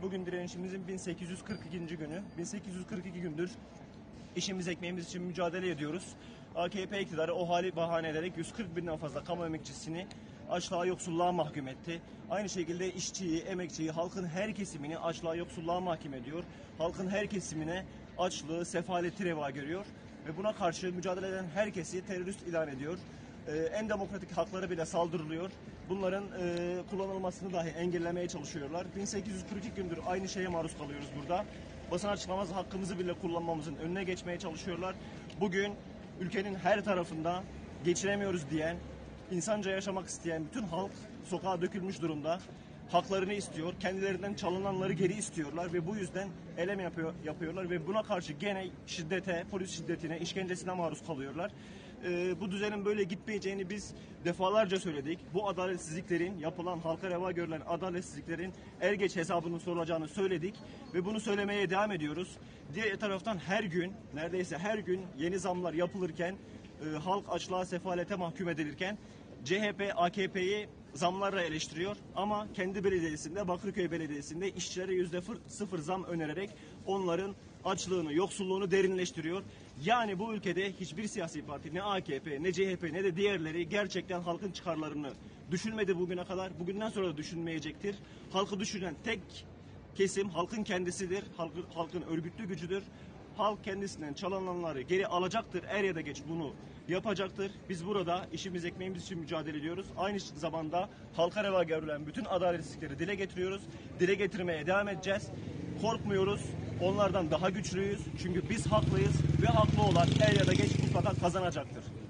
Bugün direnişimizin 1842. günü. 1842 gündür işimiz ekmeğimiz için mücadele ediyoruz. AKP iktidarı o hali bahane ederek 140 binden fazla kamu emekçisini açlığa, yoksulluğa mahkum etti. Aynı şekilde işçiyi, emekçiyi, halkın her kesimini açlığa, yoksulluğa mahkum ediyor. Halkın her kesimine açlığı, sefaleti reva görüyor. Ve buna karşı mücadele eden herkesi terörist ilan ediyor. En demokratik haklara bile saldırılıyor. Bunların kullanılmasını dahi engellemeye çalışıyorlar. 1842 gündür aynı şeye maruz kalıyoruz burada. Basın açıklaması hakkımızı bile kullanmamızın önüne geçmeye çalışıyorlar. Bugün ülkenin her tarafında geçiremiyoruz diyen, insanca yaşamak isteyen bütün halk sokağa dökülmüş durumda. Haklarını istiyor, kendilerinden çalınanları geri istiyorlar ve bu yüzden eylem yapıyorlar ve buna karşı gene şiddete, polis şiddetine, işkencesine maruz kalıyorlar. Bu düzenin böyle gitmeyeceğini biz defalarca söyledik. Bu adaletsizliklerin, yapılan halka reva görülen adaletsizliklerin er geç hesabının sorulacağını söyledik ve bunu söylemeye devam ediyoruz. Diğer taraftan her gün, neredeyse her gün yeni zamlar yapılırken, halk açlığa, sefalete mahkum edilirken CHP, AKP'yi zamlarla eleştiriyor ama kendi belediyesinde, Bakırköy Belediyesi'nde işçilere %0 zam önererek onların açlığını, yoksulluğunu derinleştiriyor. Yani bu ülkede hiçbir siyasi parti, ne AKP, ne CHP, ne de diğerleri gerçekten halkın çıkarlarını düşünmedi bugüne kadar. Bugünden sonra da düşünmeyecektir. Halkı düşünen tek kesim halkın kendisidir. Halkın örgütlü gücüdür. Halk kendisinden çalınanları geri alacaktır. Er ya da geç bunu yapacaktır. Biz burada işimiz ekmeğimiz için mücadele ediyoruz. Aynı zamanda halka reva görülen bütün adaletsizlikleri dile getiriyoruz. Dile getirmeye devam edeceğiz. Korkmuyoruz. Onlardan daha güçlüyüz. Çünkü biz haklıyız ve haklı olan er ya da geç mutlaka kazanacaktır.